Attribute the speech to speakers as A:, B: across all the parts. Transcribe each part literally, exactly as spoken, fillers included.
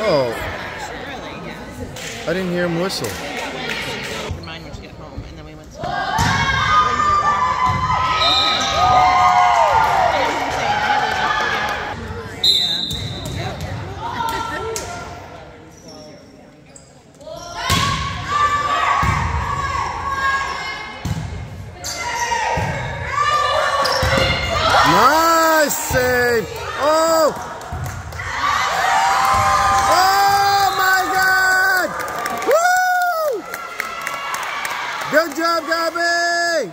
A: Oh.
B: Really? Yeah.
A: I didn't hear him whistle.
B: Mine when she got home, and then we went to.
A: Nice save! Oh! Oh my God! Woo! Good job, Gabby!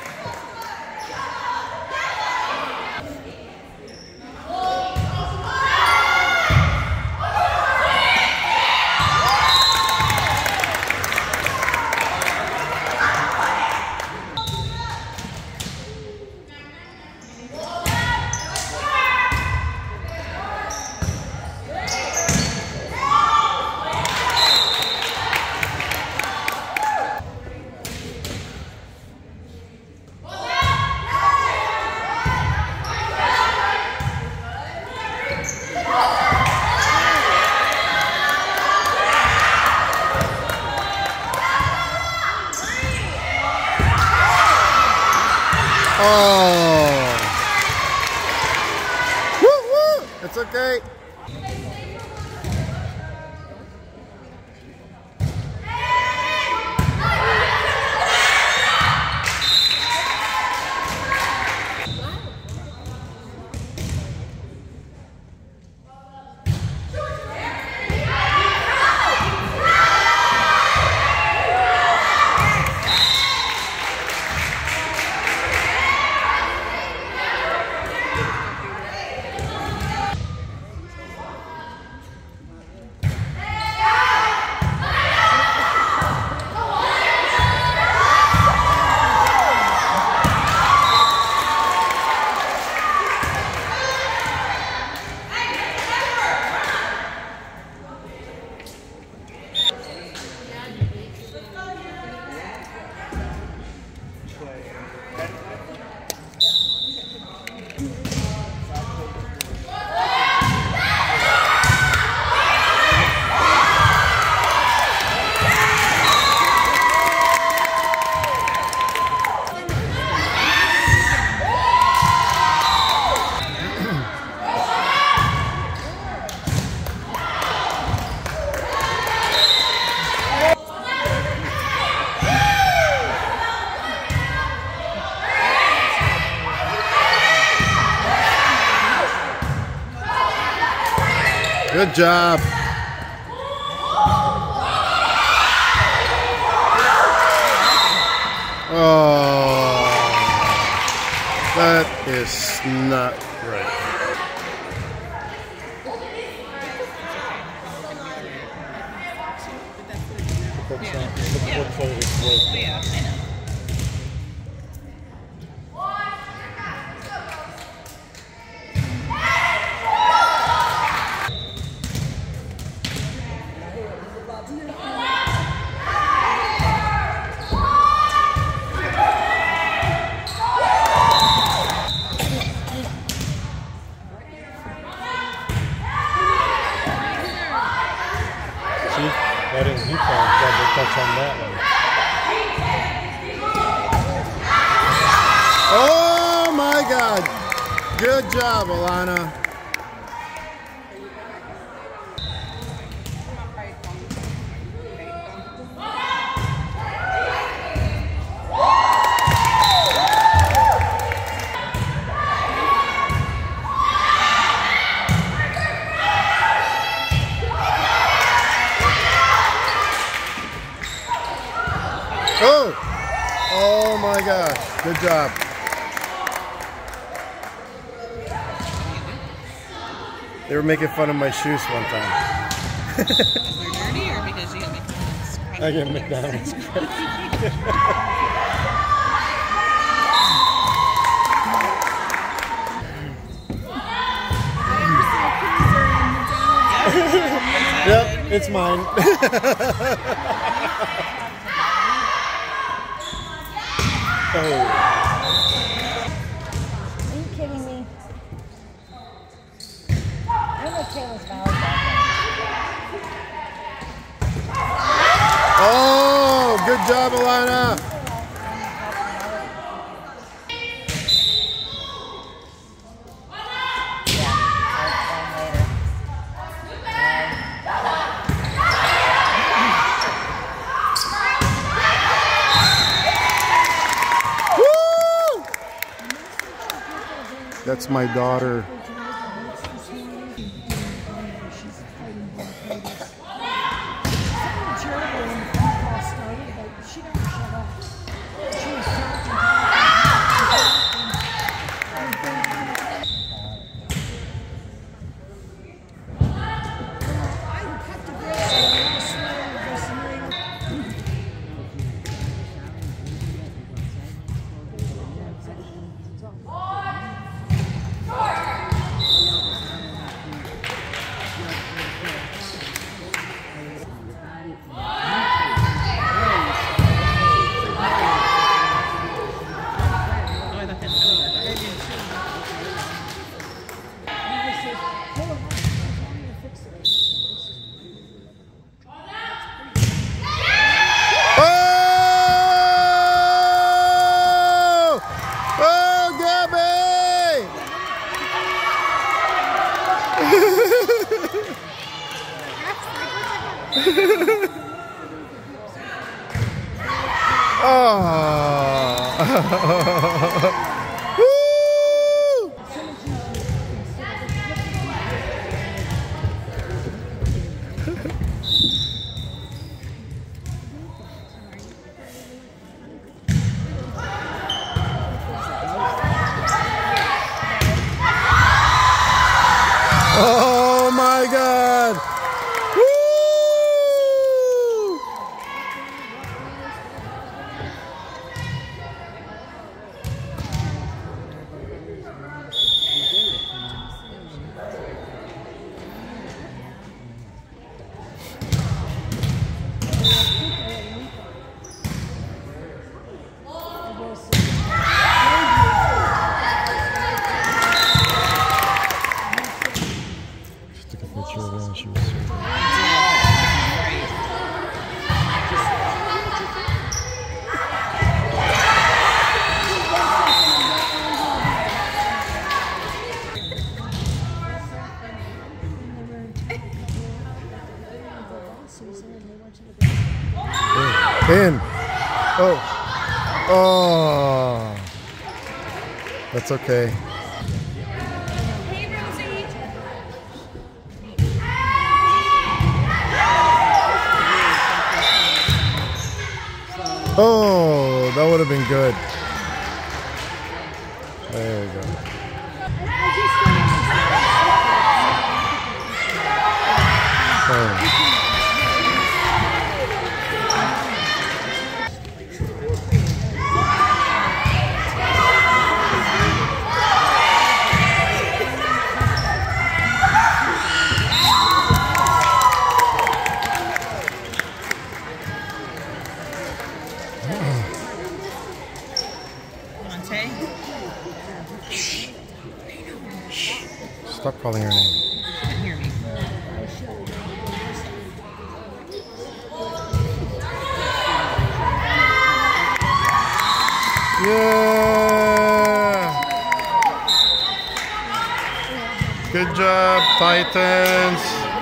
A: Oh! Woo woo! It's okay. Good job. Oh, that is not right.
B: Yeah, I know.
C: Why didn't he double touch on that one?
A: Oh my God! Good job, Alana. Oh! Oh my gosh. Good job. They were making fun of my shoes one time.
B: Because they're dirty or because you get McDonald's?
C: I get McDonald's Yep, it's mine. Oh.
D: Are you kidding me? I'm okay with volleyball.
A: Oh, good job, Alana. Woo! That's my daughter. Oh. Oh my God! Woo! Just took a picture of her and she was so in. Oh. Oh. That's okay. Oh, that would have been good. There you go. Oh. Stop calling her name.
B: She didn't hear me.
A: Yeah! Good job, Titans!